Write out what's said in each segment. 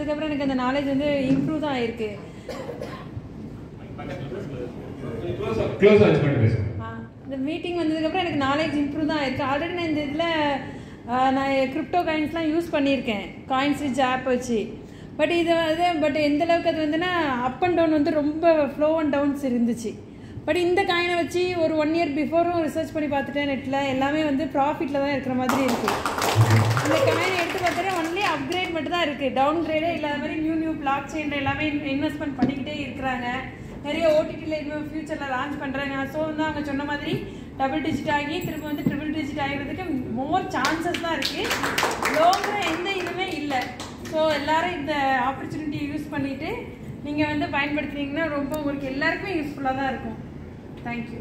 வந்ததுக்கப்புறம் எனக்கு அந்த நாலேஜ் வந்து இம்ப்ரூவ் தான் ஆயிருக்கு. இந்த மீட்டிங் வந்ததுக்கப்புறம் எனக்கு நாலேஜ் இம்ப்ரூவ் தான் ஆயிருக்கு. ஆல்ரெடி நான் இந்த இதில் நான் கிரிப்டோ காயின்ஸ்லாம் யூஸ் பண்ணியிருக்கேன், காயின் ஸ்விட்ச் ஆப் வச்சு. பட் இது பட் எந்த அளவுக்கு அது வந்துன்னா அப் அண்ட் டவுன் வந்து ரொம்ப ஃப்ளோ அண்ட் டவுன்ஸ் இருந்துச்சு. பட் இந்த காயினை வச்சு ஒரு 1 இயர் பிஃபோரும் ரிசர்ச் பண்ணி பார்த்துட்டேன் நெட்டில், எல்லாமே வந்து ப்ராஃபிட்டில் தான் இருக்கிற மாதிரி இருக்குது. இந்த காயினை எடுத்து பார்த்துட்டு ஒன்லி அப்கிரேட் மட்டும் தான் இருக்குது, டவுன் கிரேடே இல்லாத மாதிரி நியூ பிளாக் செயினில் எல்லாமே இன்வெஸ்ட்மெண்ட் பண்ணிக்கிட்டே இருக்கிறாங்க. நிறைய ஓடிடியில் இன்னும் ஃபியூச்சரில் லான்ச் பண்ணுறாங்க. ஸோ வந்து அவங்க சொன்ன மாதிரி டபுள் டிஜிட் ஆகி திரும்ப வந்து ட்ரிபிள் டிஜிட் ஆகிறதுக்கு மோர் சான்சஸ் தான் இருக்குது. லோங்கில் எந்த இதுவுமே இல்லை. ஸோ எல்லோரும் இந்த ஆப்பர்ச்சுனிட்டியை யூஸ் பண்ணிவிட்டு நீங்கள் வந்து பயன்படுத்துனீங்கன்னா ரொம்ப உங்களுக்கு எல்லாருக்குமே யூஸ்ஃபுல்லாக தான் இருக்கும். தேங்க்யூ.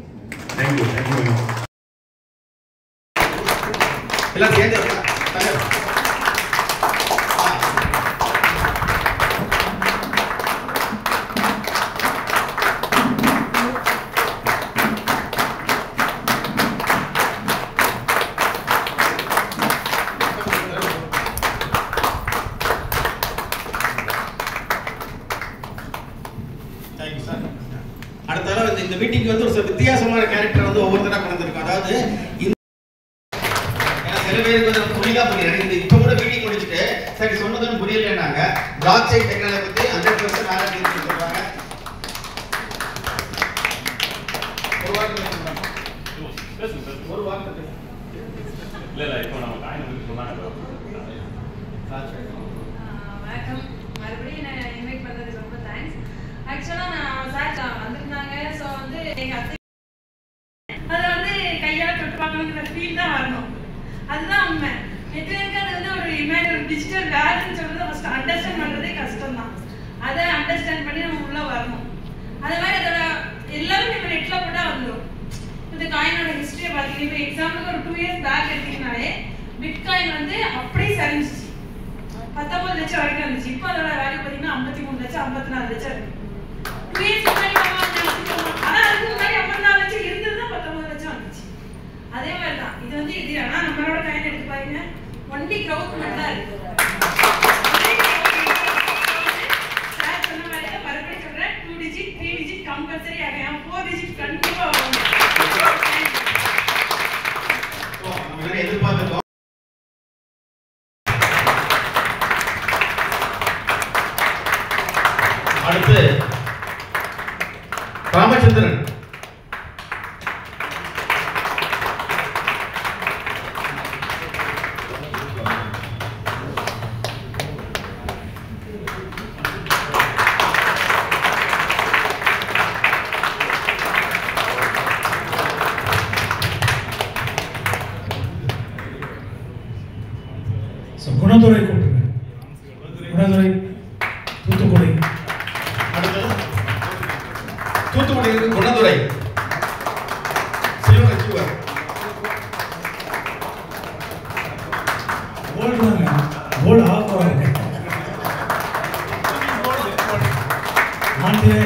அடுத்த இந்த மீட்டிங் வந்து ஒரு வித்தியாசமான கேரக்டர் வந்து ஒவ்வொருத்தரா கொண்டு வந்திருக்கோம். அதாவது சில பேருக்கு வந்து புரியலா புரியல. இப்ப கூட மீட்டிங் முடிச்சுட்டு சரி சொன்னதுன்னு புரியலன்னாங்க. பிளாக் செயின் டெக்னாலஜி பத்தி 100% நாலேஜ் சொல்றாங்க. ஒரு வார்த்தை இல்ல இப்போ நம்ம காயின் வந்து சொன்னாங்க. வணக்கம், மறுபடியும் நான் இன்வைட் பண்ணதுக்கு ரொம்ப தேங்க்ஸ். ஆக்சுவலாக நான் சார் வந்திருந்தாங்க. ஸோ வந்து எங்கள் அத்தை அதை வந்து கையால் தொட்டு பார்க்கணுங்கிற ஃபீல் தான் வரணும். அதுதான் உண்மை. நெட்வொர்க்கு அது வந்து ஒரு டிஜிட்டல் வேர்ல்டுன்னு சொல்றது ஃபஸ்ட்டு அண்டர்ஸ்டாண்ட் பண்ணுறதே கஷ்டம் தான். அதை அண்டர்ஸ்டாண்ட் பண்ணி நம்ம உள்ளே வரணும். அதே மாதிரி அதோட எல்லாரும் இப்போ நெட்டில் போட்டால் வந்துடும். இந்த காயினோட ஹிஸ்ட்ரியை பார்த்தீங்கன்னா இப்போ எக்ஸாம்பிளுக்கு ஒரு 2 இயர்ஸ் பேக் எடுத்தீங்கனாலே பிட்காயின் வந்து அப்படியே சரிஞ்சிச்சு, 19 லட்சம் வரைக்கும் இருந்துச்சு. இப்போ அதோட வேல்யூ பார்த்தீங்கன்னா 53 லட்சம் 54 லட்சம் இருக்கு. 2 இயர்ஸ் முன்னாடி ஆனால் அதுக்கு முன்னாடி 54 லட்சம் இருந்தது தான் 19 லட்சம் வந்துச்சு. அதே மாதிரி தான் இது வந்து இது. ஆனால் நம்மளோட காயின் எடுத்து பாருங்க, ஒன்லி க்ரௌத் மட்டும் தான் இருக்கு. சார் சொன்ன மாதிரி தான் மறுபடியும் சொல்றேன், 2 டிஜிட் 3 டிஜிட் கம்பல்சரி ஆகும், 4 டிஜிட் கண்டிப்பாக வரும். எதிர்பார்த்தோம். அடுத்து ராமச்சந்திரன். குணதுரை கூப்பிடுங்க. குணதுரை தூத்துக்குடி. தூத்துக்குடி குணதுரை சில்வர் சிவர் போல்டுங்க, போல்டு ஆஃப் ஆகுங்க. ஆண்டு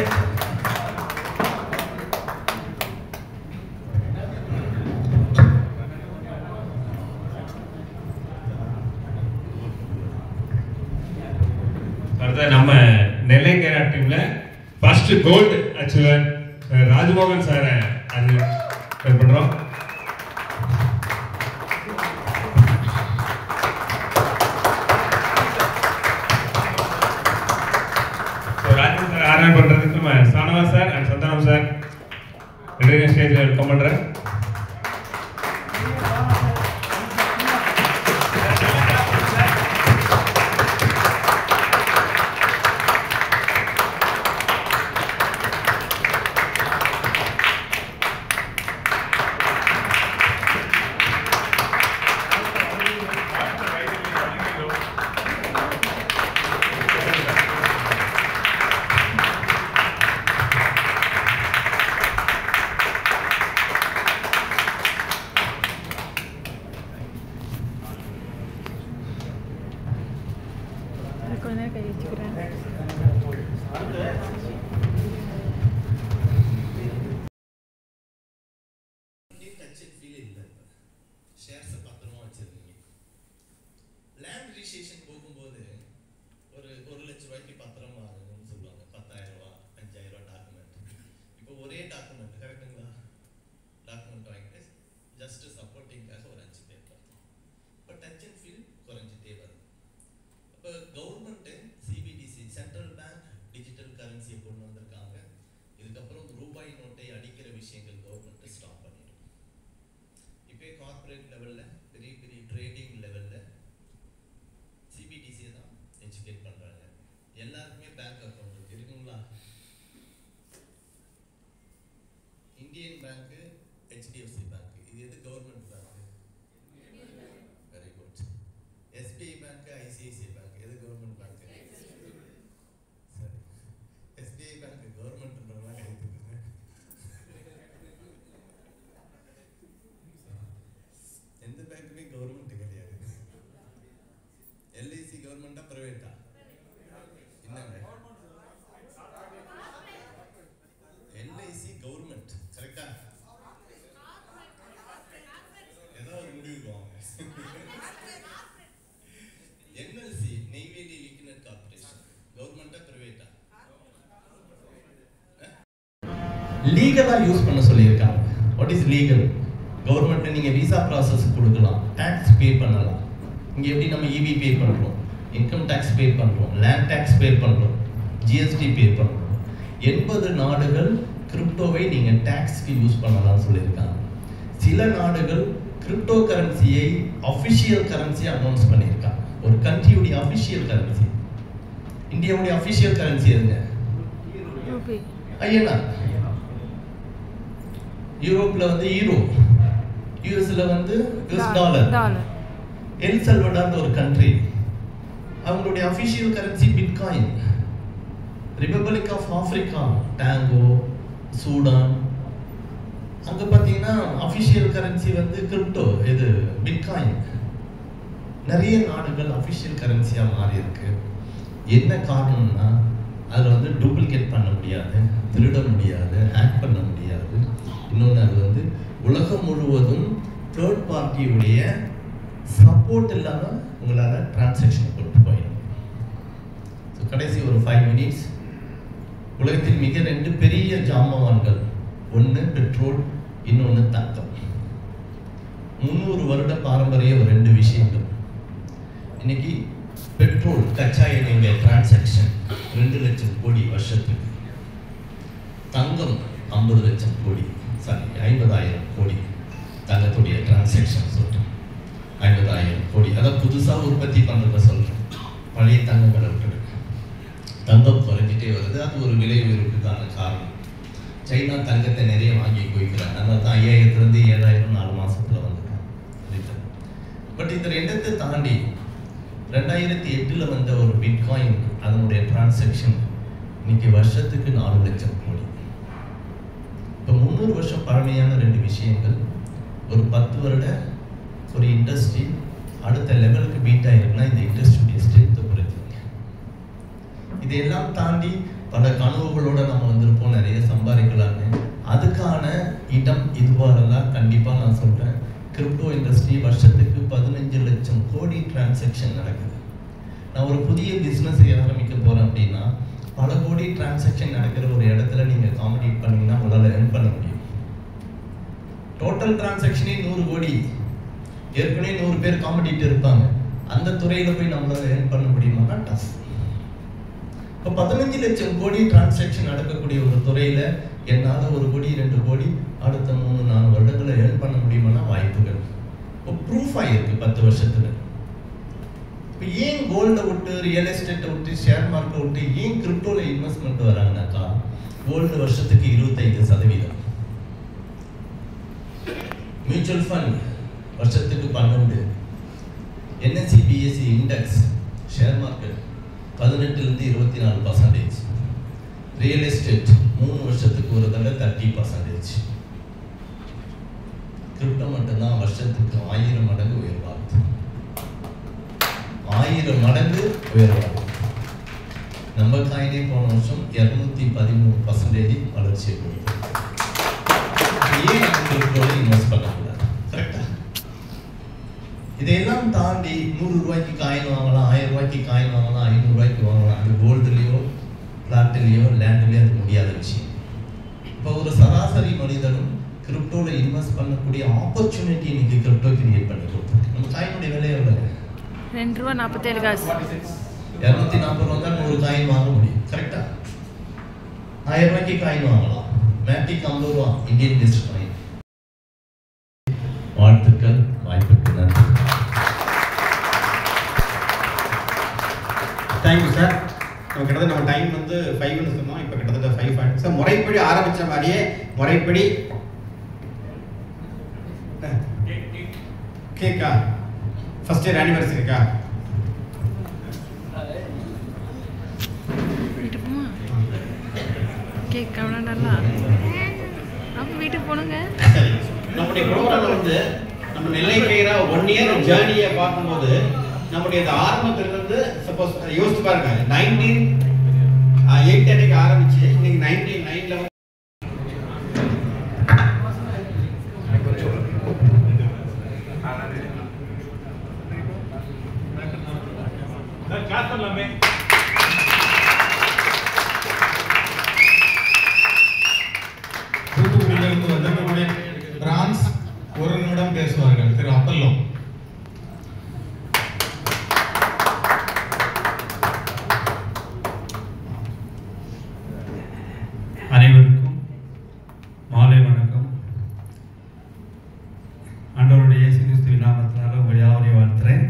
நம்ம நெல்லை கேரா டீம்ல first gold achiever Rajamohan sir அது பண்றோம். ராஜன் சார் ஆர்டர் பண்றதுக்கு நம்ம சானவா சார் அண்ட் சந்தானம் சார் ரெண்டு ஸ்டேஜ்ல வெல்கம் பண்றேன். ஒரே டாக்குமெண்ட் கரெக்டுங்களா? டாக்குமெண்ட் வாங்கிட்டு ஜஸ்ட் சப்போர்ட்டிங்காக ஒரு 5 பேப்பர். இப்போ டச் அண்ட் ஃபீல் குறைஞ்சிட்டே வருது. இப்போ government CBDC central bank digital கரன்சியை கொண்டு வந்திருக்காங்க. இதுக்கப்புறம் ரூபாய் நோட்டை அடிக்கிற விஷயங்கள் கவர்மெண்ட் ஸ்டாப் பண்ணிடும். இப்போ கார்பரேட் லெவலில் பெரிய பெரிய ட்ரேடிங் லெவலில் சிபிடிசியை தான் எஜுகேட் பண்ணுறாங்க. எல்லாருக்குமே பேங்க் அக்கௌண்ட் இருக்குங்களா? இந்தியன் பேங்க்கு, ஹெச்டிஎஃப்சி பேங்க், இது எது government bank? Very good. SBI bank, ICICI bank, எது கவர்மெண்ட் பேங்க்? சரி, எஸ்பிஐ பேங்க் கவர்மெண்ட்ன்றதெல்லாம் கைத்துக்குங்க. எந்த பேங்க்குமே கவர்மெண்ட் கிடையாது. எல்ஐசி கவர்மெண்டா பிரைவேட்டா? என்னங்க? எல்ஐசி கவர்மெண்ட் கரெக்டா? ஏதோ ஒரு முடிவுக்கு வாங்க. என்எல்சி நெய்வேலி லிக்விட் கார்ப்பரேஷன் கவர்மெண்டா பிரைவேட்டா? லீகலா யூஸ் பண்ண சொல்லியிருக்காங்க. What is legal? கவர்மெண்ட் நீங்க விசா ப்ராசஸ் கொடுக்கலாம், டாக்ஸ் பே பண்ணலாம். இங்க எப்படி நம்ம இபி பே பண்றோம், இன்கம் டாக்ஸ் பே பண்றோம், லேண்ட் டாக்ஸ் பே பண்றோம், ஜிஎஸ்டி பே பண்றோம். 80 நாடுகள் கிரிப்டோவை நீங்க டாக்ஸ்க்கு யூஸ் பண்ணலாம்னு சொல்லியிருக்காங்க. சில நாடுகள் கிரிப்டோ கரன்சியை அஃபிஷியல் கரன்சி அனௌன்ஸ் பண்ணியிருக்காங்க. ஒரு கண்ட்ரியுடைய அஃபிஷியல் கரன்சி. இந்தியாவுடைய அஃபிஷியல் கரன்சி எதுங்க? ஐயனார். யூரோப்ல வந்து யூரோ, யூஎஸ்ல வந்து யூஎஸ் டாலர். எல் சல்வடார் ஒரு கண்ட்ரி, அவங்களுடைய official currency bitcoin. Republic of Africa, டாங்கோ, சூடான், அங்க பாத்தீங்கன்னா அஃபிஷியல் கரன்சி வந்து கிரிப்டோ, இது பிட்காயின். நிறைய நாடுகள் அஃபிஷியல் கரன்சியா மாறி இருக்கு. என்ன காரணம்னா அதில் வந்து டூப்ளிகேட் பண்ண முடியாது, திருட முடியாது, ஹேக் பண்ண முடியாது. இன்னொன்று அது வந்து உலகம் முழுவதும் தேர்ட் பார்ட்டியுடைய சப்போர்ட் இல்லாமல் உங்களால் டிரான்சாக்ஷன் கொண்டு போயிடும். ஸோ கடைசி ஒரு 5 மினிட்ஸ். உலகத்தில் மிக 2 பெரிய ஜாமவான்கள், ஒன்று பெட்ரோல், இன்னொன்று தங்கம். 300 வருட பாரம்பரிய ஒரு 2 விஷயங்கள். இன்னைக்கு பெட்ரோல் கச்சா எண்ணெயுடைய டிரான்சாக்ஷன் 2 லட்சம் கோடி வருஷத்துக்கு. தங்கம் 50 லட்சம் கோடி, சாரி 50,000 கோடி தங்கத்துடைய டிரான்சாக்ஷன் சொல்றேன். 50,000 கோடி. அதான் புதுசாக உற்பத்தி பண்ணுறத சொல்றேன். பழைய தங்கங்களை விட்டுருக்கு. தங்கம் குறைஞ்சிட்டே வருது. அது ஒரு விலை உயர்வுக்கான காரணம். சைனா தங்கத்தை நிறைய வாங்கி குவிக்கிறாங்க. அதனால தான் 5000 7,000 4 மாசத்துல வந்துட்டாங்க. பட் இந்த 2 தாண்டி 2008 வந்த ஒரு பிட்காயின், அதனுடைய டிரான்சாக்ஷன் இன்னைக்கு வருஷத்துக்கு 4 லட்சம் கோடி. இப்போ 300 வருஷம் பழமையான 2 விஷயங்கள், ஒரு 10 வருட ஒரு இண்டஸ்ட்ரி அடுத்த லெவலுக்கு பீட் ஆயிருக்குன்னா இந்த இண்டஸ்ட்ரியுடைய ஸ்ட்ரென்த்தை குறைச்சிருங்க. இதையெல்லாம் தாண்டி பல கனவுகளோட நம்ம வந்திருப்போம், நிறைய சம்பாதிக்கலான்னு. அதுக்கான இடம் இதுவாரெல்லாம் கண்டிப்பாக நான் சொல்கிறேன். கிரிப்டோ இண்டஸ்ட்ரி வருஷத்துக்கு 15 லட்சம் கோடி டிரான்சாக்ஷன் நடக்குது. நான் ஒரு புதிய பிஸ்னஸை ஆரம்பிக்க போகிறேன் அப்படின்னா பல கோடி டிரான்சாக்ஷன் நடக்கிற ஒரு இடத்துல நீங்கள் காம்படிட் பண்ணீங்கன்னா உங்களால் earn பண்ண முடியும். டோட்டல் டிரான்சாக்ஷனே 100 கோடி, ஏற்கனவே 100 பேர் காம்படிட் இருப்பாங்க. அந்த துறையில் போய் நம்மளால் earn பண்ண முடியுமானா டஃப். இப்போ 15 லட்சம் கோடி டிரான்சாக்ஷன் நடக்கக்கூடிய ஒரு துறையில் என்னால் 1 கோடி 2 கோடி அடுத்த 3-4 வருடங்களை earn பண்ண முடியுமானா வாய்ப்புகள். இப்போ ப்ரூஃப் ஆகிருக்கு 10 வருஷத்துல. இப்போ ஏன் கோல்டை விட்டு, ரியல் எஸ்டேட்டை விட்டு, ஷேர் மார்க்கெட்டை விட்டு ஏன் கிரிப்டோவில் இன்வெஸ்ட்மெண்ட் வராங்கனாக்கா, கோல்டு வருஷத்துக்கு 25%, மியூச்சுவல் ஃபண்ட் வருஷத்துக்கு 12, NSC BSC index share market 18 to 24%, real estate 3 வருஷத்துக்கு ஒரு தடவை 30%. கிரிப்டோ மட்டும்தான் வருஷத்துக்கு 1000 மடங்கு உயர்வாகுது. 1000 மடங்கு உயர்வாகுது. நம்ம காயினே போன வருஷம் 213% வளர்ச்சியை கொடுக்கும். ஏன் கிரிப்டோவில் இன்வெஸ்ட் பண்ணக்கூடாது? கரெக்டா? இதையெல்லாம் தாண்டி 100 ரூபாய்க்கு காயின் வாங்கலாம், 1000 ரூபாய்க்கு காயின் வாங்கலாம், 500 ரூபாய்க்கு வாங்கலாம். அது கோல்டுலேயோ, பிளாட்டிலையோ, லேண்ட்லேயோ அது முடியாத விஷயம். இப்போ ஒரு சராசரி மனிதனும் கிரிப்டோவில் இன்வெஸ்ட் பண்ணக்கூடிய ஆப்பர்ச்சுனிட்டி இன்னைக்கு கிரிப்டோ கிரியேட் பண்ணி கொடுத்துருக்கு. நம்ம காயினுடைய விலை எவ்வளவு? ₹2.47. 240 ரூபா தான் 100 காயின் வாங்க முடியும். கரெக்டா? 1000 ரூபாய்க்கு காயின் வாங்கலாம். மேட்டிக் 50 ரூபா இந்தியன் பெஸ்ட் காயின். வாழ்த்துக்கள், வாய்ப்புக்கு நன்றி. Thank you sir. கிட்டத்தட்ட நம்ம டைம் வந்து 5 சொன்னோம், இப்போ கிட்டத்தட்ட 5 ஆயிடுச்சு சார். முறைப்படி ஆரம்பித்த மாதிரியே முறைப்படி கேக்கா ஃபர்ஸ்ட் இயர் ஆனிவர்சரிக்கா கேக் கவனடா அப்போ வீட்டுக்கு போணுங்க. சரி, நம்முடைய ப்ரோக்ராம்ல வந்து நம்ம நெல்லை கயிறா 1 இயர் ஜேர்னியை பார்க்கும்போது நம்முடைய இந்த ஆரம்பத்திலிருந்து சப்போஸ் யோசிச்சு பாருங்க, 1908 அன்னைக்கு ஆரம்பிச்சு இன்னைக்கு 1909ல கிளாஸ் பண்ணலாமே. தூத்துக்குடியிலிருந்து வந்த நம்முடைய பிரான்ஸ் 1 நிமிடம் பேசுவார்கள். திரு அப்பல்லோ. அனைவருக்கும் மாலை வணக்கம். ஆண்டவருடைய இயேசு கிறிஸ்துவின் நாமத்தினால உங்கள் யாவரையும் வாழ்த்துறேன்.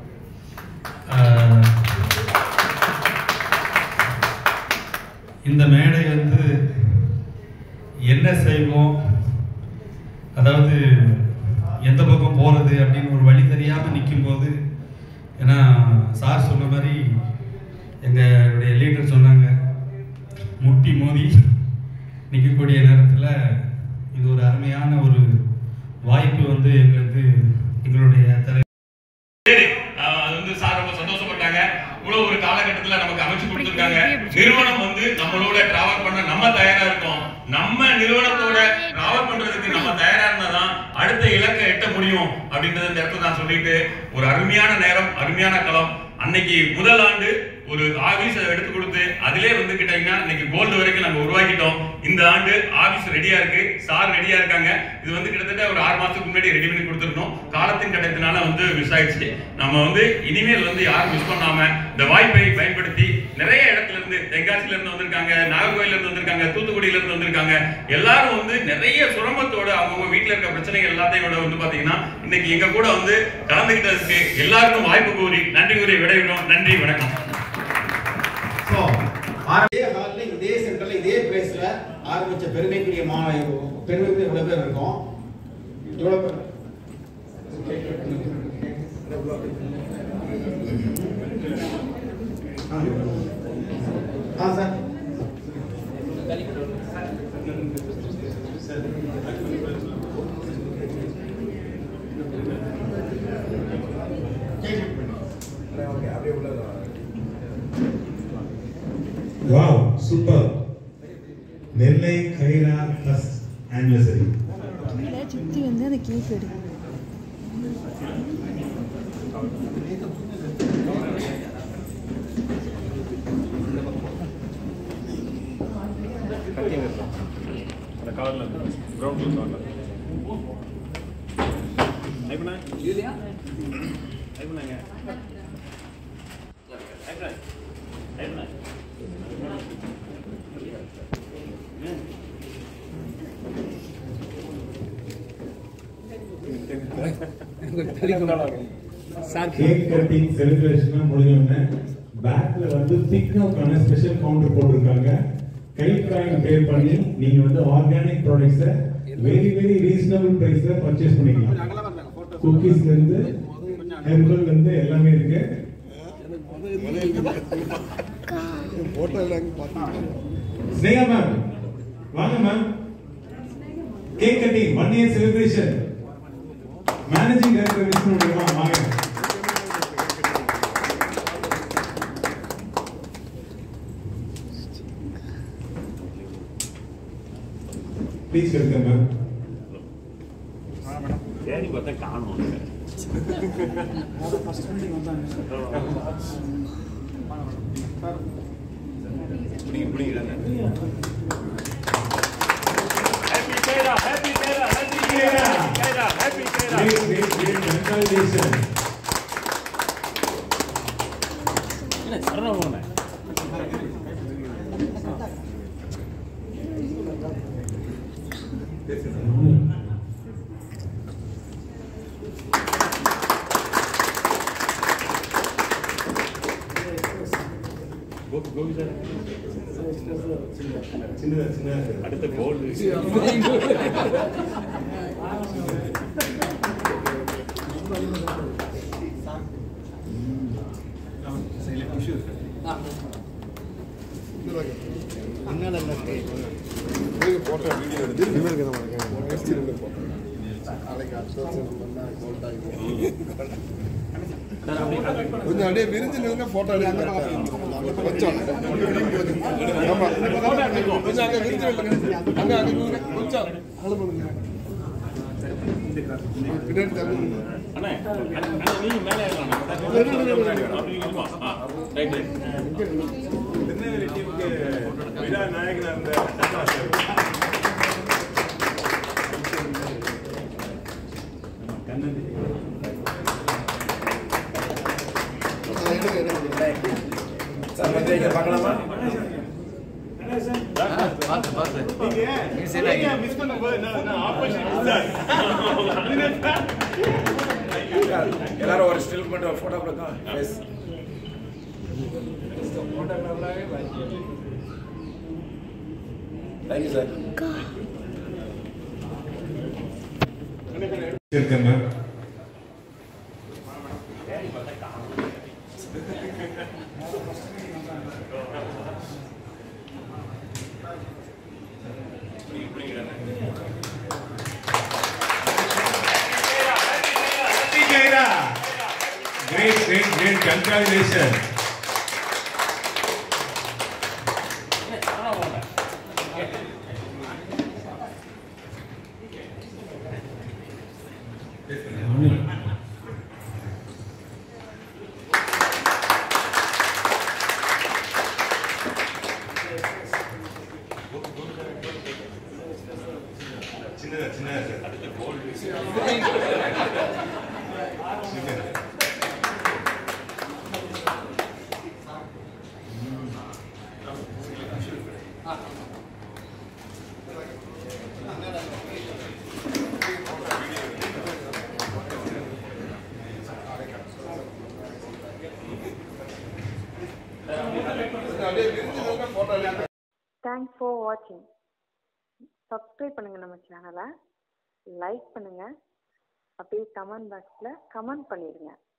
இந்த மேடை வந்து என்ன செய்வோம், அதாவது எந்த பக்கம் போகிறது அப்படின்னு ஒரு வழி தெரியாமல் நிற்கும்போது, ஏன்னா சார் சொன்ன மாதிரி எங்களுடைய லீடர் சொன்னாங்க, முட்டி மோதி நிற்கக்கூடிய நேரத்தில் இது ஒரு அருமையான ஒரு வாய்ப்பு வந்து எங்களுக்கு எங்களுடைய அது வந்து சார் ரொம்ப சந்தோஷப்பட்டாங்க. இவ்வளவு ஒரு காலகட்டத்தில் நமக்கு அமைச்சு கொடுத்துருக்காங்க. நிறுவனம் வந்து நம்மளோட டிராவல் பண்ண நம்ம தயாரா இருக்கோம். நம்ம நிறுவனத்தோட டிராவல் பண்றதுக்கு நம்ம தயாரா இருந்தாதான் அடுத்த இலக்கை எட்ட முடியும் அப்படின்றத இந்த இடத்துல நான் சொல்லிட்டு, ஒரு அருமையான நேரம், அருமையான களம். அன்னைக்கு முதல் ஆண்டு ஒரு ஆபீஸ் எடுத்து கொடுத்து அதிலே வந்து கிட்டீங்கன்னா இன்னைக்கு கோல்டு வரைக்கும் நம்ம உருவாக்கிட்டோம். இந்த ஆண்டு ஆபீஸ் ரெடியா இருக்கு, சார் ரெடியா இருக்காங்க. இது வந்து கிட்டத்தட்ட ஒரு 6 மாசத்துக்கு முன்னாடி ரெடி பண்ணி கொடுத்துருந்தோம். காலத்தின் கட்டத்தினால வந்து மிஸ் ஆயிடுச்சு. நம்ம வந்து இனிமேல் வந்து யாரும் மிஸ் பண்ணாம இந்த வாய்ப்பை பயன்படுத்தி நிறைய இடத்துல இருந்து, தென்காசில இருந்து வந்திருக்காங்க, நாகர்கோயில இருந்து வந்திருக்காங்க, தூத்துக்குடியில இருந்து வந்திருக்காங்க. எல்லாரும் வந்து நிறைய சுரமத்தோட அவங்க வீட்டுல இருக்க பிரச்சனைகள் எல்லாத்தையும் வந்து பாத்தீங்கன்னா இன்னைக்கு எங்க கூட வந்து கலந்துகிட்டதுக்கு எல்லாருக்கும் வாய்ப்பு கூறி நன்றி கூறி விடைவிடும். நன்றி, வணக்கம். இதே ஹால்ல, இதே சென்டர்ல, இதே பிளேஸ்ல ஆரம்பிச்ச பெருமைக்குரிய பெருமைக்குரிய இவ்வளவு பேர் இருக்கோம். இவ்வளவு பேர் sir wow, super. Nellai Kaira first anniversary. சுற்றி வந்து அந்த கேக் எடு. கேக் கட்டிங் செலிப்ரேஷன் முடிஞ்சோடனே பேக்ல வந்து பிக்அப்கான ஸ்பெஷல் கவுண்டர் போட்டிருக்காங்க. கை காயின் பே பண்ணி நீங்க வந்து ஆர்கானிக் ப்ராடக்ட்ஸை வெரி வெரி ரீசனபிள் பிரைஸ்ல பர்ச்சேஸ் பண்ணிக்கலாம். குக்கீஸ்ல இருந்து ஹெர்பல் இருந்து எல்லாமே இருக்கு. ஸ்னேகா மேம் வாங்க ma'am. Cake cutting 1 year celebration managing director Vishnu வாங்க. Please welcome ma'am. சரி, பார்த்தா காணும். great. Congratulations. அடுத்த கோல் போட்டோ வீடியோ கொஞ்சம் அப்படியே விரிஞ்சு நின்று போட்டோ கொஞ்சம் ஆமா கொஞ்சம் அங்க விரிஞ்சு அங்க அங்க கொஞ்சம் பின்னாடி தள்ளி அண்ணே நீங்க மேலே திருநெல்வேலி டீமுக்கு விழா நாயகனா இருந்த பார்க்கலாமா எல்லாரும் ஒரு ஸ்டில் மட்டும் போட்டோ கொடுக்கும் தேங்க்யூ சார் இருக்கேன் Great, congratulations. தேங்க்ஸ் ஃபார் வாட்சிங். சப்ஸ்கிரைப் பண்ணுங்கள் நம்ம சேனலை, லைக் பண்ணுங்கள், அப்படியே கமெண்ட் பாக்ஸில் கமெண்ட் பண்ணிடுங்க.